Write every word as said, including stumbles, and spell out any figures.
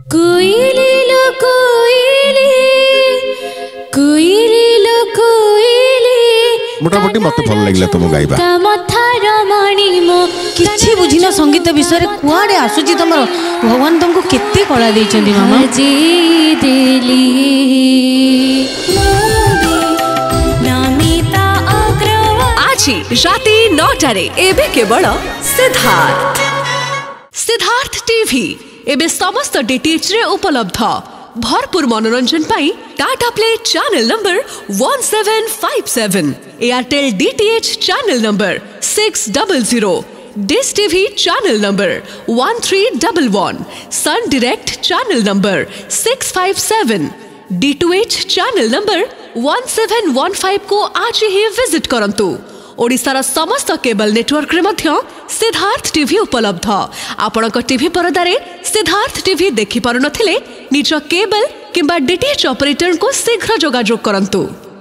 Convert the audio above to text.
कोइली लो कोइली कोइली लो कोइली मोटामोटी मत भल लागला तुम गाइबा किछि बुझिना संगीत विषय रे कुआडे आसुची तमरो भगवान तुमको केते कला देइछन्ती मामा जी देली आज राति नौटारे एबे केवल सिद्धार्थ सिद्धार्थ टीवी एबे समस्त डीटीएच रे उपलब्ध भरपूर मनोरंजन पाई Tata play channel number one seven five seven, Airtel DTH channel number six double zero, dish TV channel number one three one one, sun direct channel number six five seven, D two H channel number one seven one five को आज ही visit करंतु। ओडिशार समस्त cable network रे मध्य Siddharth TV उपलब्ध। आपणक TV परदारे Siddharth TV देखि पारु नथिले निज केबल किंबा डीटीएच ऑपरेटर को शीघ्र जोगाजोग करंतु।